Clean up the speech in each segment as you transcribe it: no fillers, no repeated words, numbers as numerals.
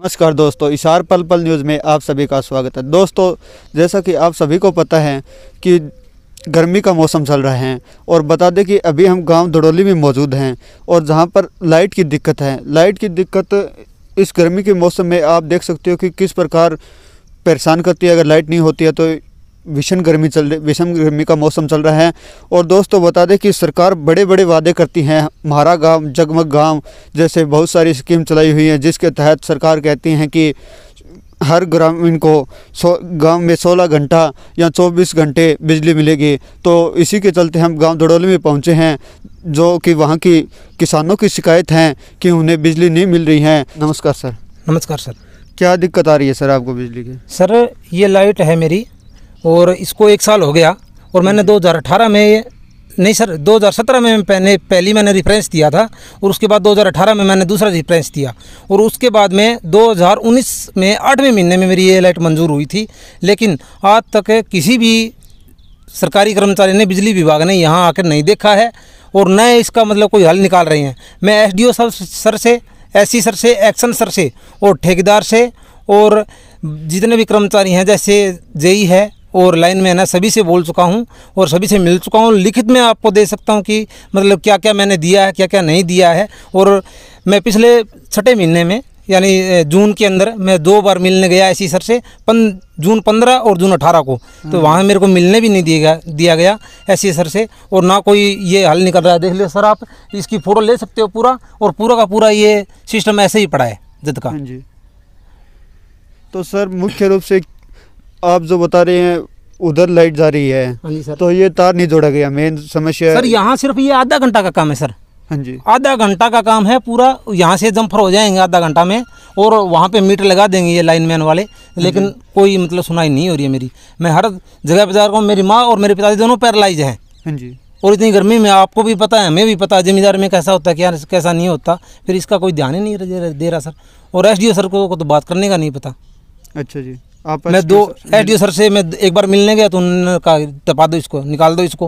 नमस्कार दोस्तों, इशार पल पल न्यूज़ में आप सभी का स्वागत है। दोस्तों, जैसा कि आप सभी को पता है कि गर्मी का मौसम चल रहा है और बता दें कि अभी हम गांव धड़ोली में मौजूद हैं और जहां पर लाइट की दिक्कत है। लाइट की दिक्कत इस गर्मी के मौसम में आप देख सकते हो कि किस प्रकार परेशान करती है। अगर लाइट नहीं होती है तो भीषण गर्मी का मौसम चल रहा है। और दोस्तों, बता दें कि सरकार बड़े बड़े वादे करती हैं। हमारा गांव जगमग गांव जैसे बहुत सारी स्कीम चलाई हुई है, जिसके तहत सरकार कहती हैं कि हर ग्रामीण को गांव में 16 घंटा या 24 घंटे बिजली मिलेगी। तो इसी के चलते हम गांव धड़ोली में पहुंचे हैं, जो कि वहां की किसानों की शिकायत है कि उन्हें बिजली नहीं मिल रही है। नमस्कार सर। नमस्कार सर। क्या दिक्कत आ रही है सर आपको बिजली की? सर, ये लाइट है मेरी और इसको 1 साल हो गया और मैंने 2018 में नहीं सर 2017 में पहली मैंने रेफरेंस दिया था और उसके बाद 2018 में मैंने दूसरा रेफरेंस दिया और उसके बाद में 2019 में 8वें महीने में मेरी ये लाइट मंजूर हुई थी। लेकिन आज तक किसी भी सरकारी कर्मचारी ने, बिजली विभाग ने यहाँ आकर नहीं देखा है और न इसका मतलब कोई हल निकाल रहे हैं। मैं एसडीओ सर से, एससी सर से, एक्शन सर से और ठेकेदार से और जितने भी कर्मचारी हैं जैसे जेई है और लाइन में है ना, सभी से बोल चुका हूं और सभी से मिल चुका हूं। लिखित में आपको दे सकता हूं कि मतलब क्या क्या मैंने दिया है, क्या क्या नहीं दिया है। और मैं पिछले 6ठे महीने में यानी जून के अंदर मैं 2 बार मिलने गया एससी सर से, जून 15 और जून 18 को। तो वहाँ मेरे को मिलने भी नहीं दिया गया एससी सर से और ना कोई ये हल निकल रहा है। देख लो सर, आप इसकी फ़ोटो ले सकते हो पूरा, और पूरा का पूरा ये सिस्टम ऐसे ही पड़ा है जद का। जी। तो सर, मुख्य रूप से आप जो बता रहे हैं उधर लाइट जा रही है। हाँ जी सर। तो ये तार नहीं जोड़ा गया, मेन समस्या सर यहाँ सिर्फ ये आधा घंटा का काम है सर। हाँ जी, आधा घंटा का काम है पूरा। यहाँ से जंफर हो जाएंगे आधा घंटा में और वहाँ पे मीटर लगा देंगे ये लाइनमैन वाले, लेकिन कोई मतलब सुनाई नहीं हो रही है मेरी। मैं हर जगह पे जा रहा हूँ। मेरी माँ और मेरे पिताजी दोनों पैरालाइज हैं। हाँ जी। और इतनी गर्मी में आपको भी पता है, हमें भी पता है जमींदार में कैसा होता है, क्या कैसा नहीं होता। फिर इसका कोई ध्यान ही नहीं दे रहा सर। और एसडीओ सर को तो बात करने का नहीं पता। अच्छा जी। आप मैं एसडीओ सर से मैं एक बार मिलने गया तो उन्होंने कहा टपा दो इसको, निकाल दो इसको।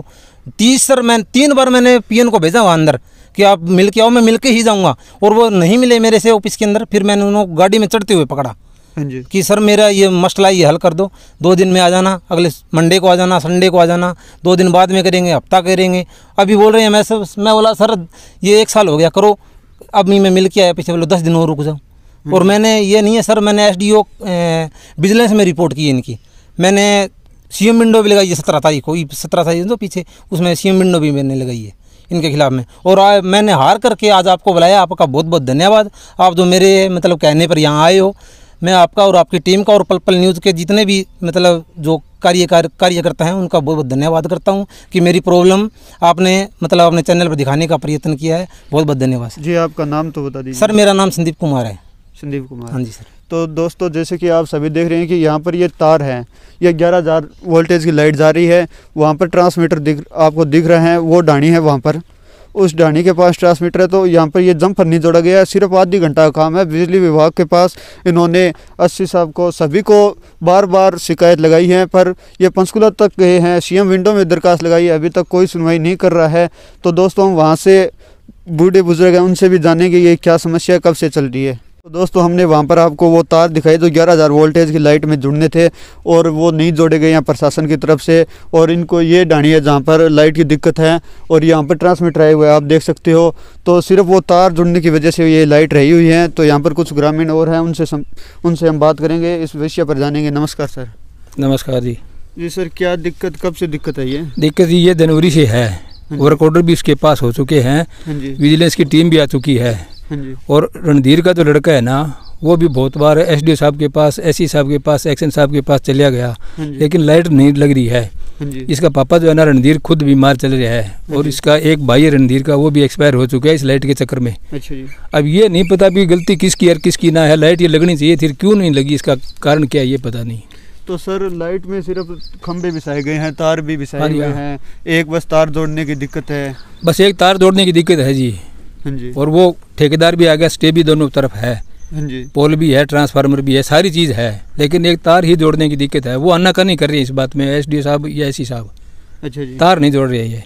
3 बार मैंने पीएन को भेजा वहाँ अंदर कि आप मिल के आओ, मैं मिल के ही जाऊँगा। और वो नहीं मिले मेरे से ऑफिस के अंदर। फिर मैंने उन्होंने गाड़ी में चढ़ते हुए पकड़ा कि सर मेरा ये मसला ये हल कर दो, 2 दिन में आ जाना, अगले मंडे को आ जाना, संडे को आ जाना, 2 दिन बाद में करेंगे, हफ्ता करेंगे। अभी बोल रहे हैं मैं बोला सर ये 1 साल हो गया, करो। अब मैं मिल के आया, पीछे बोलो 10 दिन और रुक जाओ। और मैंने ये नहीं है सर, मैंने एसडीओ विजिलेंस में रिपोर्ट की इनकी। मैंने सीएम विंडो भी लगाई है 17 तारीख को, 17 तारीख तो पीछे, उसमें सीएम विंडो भी मैंने लगाई है इनके खिलाफ में। और मैंने हार करके आज आपको बुलाया। आपका बहुत बहुत धन्यवाद, आप जो मेरे मतलब कहने पर यहाँ आए हो। मैं आपका और आपकी टीम का और पल पल न्यूज़ के जितने भी मतलब जो कार्यकर्ता हैं उनका बहुत बहुत धन्यवाद करता हूं कि मेरी प्रॉब्लम आपने मतलब अपने चैनल पर दिखाने का प्रयत्न किया है। बहुत बहुत धन्यवाद जी। आपका नाम तो बता दीजिए। सर, मेरा नाम संदीप कुमार है। संदीप कुमार। हाँ जी सर। तो दोस्तों, जैसे कि आप सभी देख रहे हैं कि यहाँ पर ये तार है, ये 11,000 वोल्टेज की लाइट जा रही है। वहाँ पर ट्रांसमीटर आपको दिख रहा है, वो डाणी है वहाँ पर, उस डाणी के पास ट्रांसमीटर है। तो यहाँ पर ये जंपर नहीं जोड़ा गया है, सिर्फ आधी घंटा का काम है। बिजली विभाग के पास इन्होंने एससी साहब को, सभी को बार बार शिकायत लगाई है, पर ये पंचकुला तक गए हैं, सीएम विंडो में दरखास्त लगाई है, अभी तक कोई सुनवाई नहीं कर रहा है। तो दोस्तों, हम वहाँ से बूढ़े बुजुर्ग हैं, उनसे भी जानेंगे ये क्या समस्या कब से चल रही है। तो दोस्तों, हमने वहाँ पर आपको वो तार दिखाई जो 11,000 वोल्टेज की लाइट में जुड़ने थे और वो नहीं जोड़े गए यहाँ प्रशासन की तरफ से। और इनको ये डाणी है जहाँ पर लाइट की दिक्कत है और यहाँ पर ट्रांसमीटर आए हुए हैं, आप देख सकते हो। तो सिर्फ वो तार जुड़ने की वजह से ये लाइट रही हुई है। तो यहाँ पर कुछ ग्रामीण और हैं, उनसे हम बात करेंगे, इस विषय पर जानेंगे। नमस्कार सर। नमस्कार जी। जी सर, क्या दिक्कत, कब से दिक्कत है? ये दिक्कत ये जनवरी से है। वर्क ऑर्डर भी उसके पास हो चुके हैं, विजिलेंस की टीम भी आ चुकी है। और रणधीर का जो लड़का है ना, वो भी बहुत बार एसडीओ साहब के पास, एससी साहब के पास, एक्शन साहब के पास चलिया गया, लेकिन लाइट नहीं लग रही है। इसका पापा जो है ना रणधीर, खुद बीमार चल रहा है और इसका एक भाई है रणधीर का, वो भी एक्सपायर हो चुका है इस लाइट के चक्कर में। अच्छा जी। अब ये नहीं पता भी गलती किसकी और किसकी ना है। लाइट ये लगनी चाहिए थी, क्यों नहीं लगी, इसका कारण क्या है ये पता नहीं। तो सर, लाइट में सिर्फ खंभे बिछाए गए हैं, तार भी बिछाए गए हैं, एक बस तार जोड़ने की दिक्कत है। बस एक तार जोड़ने की दिक्कत है जी। और वो ठेकेदार भी आ गया, स्टे भी दोनों तरफ है, पोल भी है, ट्रांसफार्मर भी है, सारी चीज़ है, लेकिन एक तार ही जोड़ने की दिक्कत है। वो आनाकानी कर रही है इस बात में, एसडीओ साहब या एससी साहब। अच्छा जी। तार नहीं जोड़ रही है ये।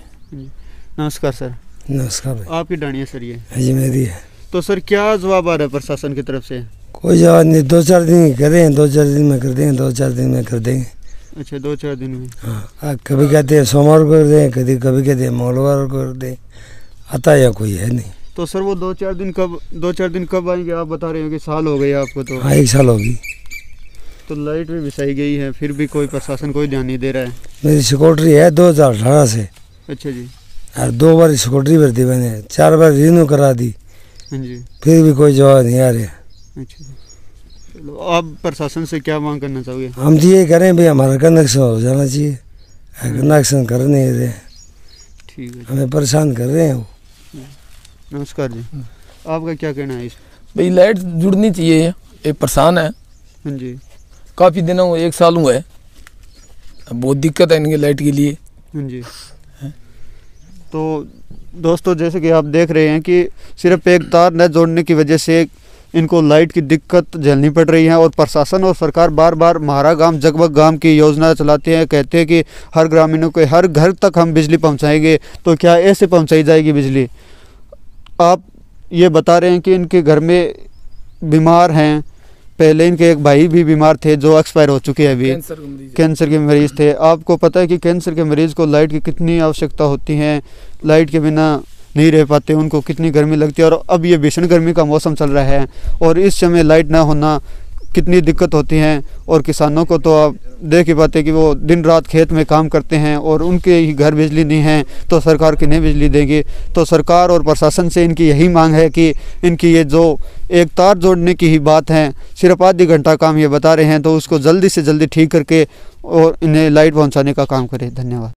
नमस्कार सर। नमस्कार। आपकी डाणी है सर ये? जी मेरी है। तो सर, क्या जवाब आ रहा है प्रशासन की तरफ से? कोई जवाब नहीं, 2-4 दिन कर रहे हैं, 2-4 दिन में कर देंगे, 2-4 दिन में कर देंगे। अच्छा 2-4 दिन में। हाँ, कभी कहते हैं सोमवार को कर दें, कभी कहते हैं मंगलवार को कर दें, आता या कोई है नहीं। तो सर वो 2-4 दिन कब आएंगे? आप बता रहे हो कि साल हो गए आपको तो। हाँ, 1 साल होगी। तो लाइट भी बिछाई गई है, फिर भी कोई प्रशासन कोई ध्यान नहीं दे रहा है। मेरी सिक्योरिटी है 2018 से। अच्छा जी। और 2 बार सिक्योरिटी भर दी मैंने, 4 बार रिन्यू करा दी, हाँ जी। फिर भी कोई जवाब नहीं आ रहा। अच्छा जी। चलो, आप प्रशासन से क्या मांग करना चाहोगे? हम तो ये करें भाई, हमारा कनेक्शन हो जाना चाहिए, कनेक्शन कर नहीं रहे, ठीक है। हमें परेशान कर रहे हैं वो। नमस्कार जी, आपका क्या कहना है इस? भाई लाइट जुड़नी चाहिए, ये परेशान है। हाँ जी। काफ़ी दिनों 1 साल हुआ है, बहुत दिक्कत है इनके लाइट के लिए। हाँ जी। तो दोस्तों जैसे कि आप देख रहे हैं कि सिर्फ एक तार न जोड़ने की वजह से इनको लाइट की दिक्कत झेलनी पड़ रही है। और प्रशासन और सरकार बार बार म्हारा गांव जगमग गांव की योजना चलाते हैं, कहते हैं कि हर ग्रामीणों के हर घर तक हम बिजली पहुंचाएंगे। तो क्या ऐसे पहुंचाई जाएगी बिजली? आप ये बता रहे हैं कि इनके घर में बीमार हैं, पहले इनके एक भाई भी बीमार थे जो एक्सपायर हो चुके हैं, अभी कैंसर के मरीज़ थे। आपको पता है कि कैंसर के मरीज़ को लाइट की कितनी आवश्यकता होती है, लाइट के बिना नहीं रह पाते, उनको कितनी गर्मी लगती है। और अब ये भीषण गर्मी का मौसम चल रहा है और इस समय लाइट ना होना कितनी दिक्कत होती है। और किसानों को तो आप देख ही पाते कि वो दिन रात खेत में काम करते हैं और उनके ही घर बिजली नहीं है, तो सरकार किन्हें बिजली देगी? तो सरकार और प्रशासन से इनकी यही मांग है कि इनकी ये जो एक तार जोड़ने की ही बात है, सिर्फ आधी घंटा काम ये बता रहे हैं, तो उसको जल्दी से जल्दी ठीक करके और इन्हें लाइट पहुँचाने का काम करें। धन्यवाद।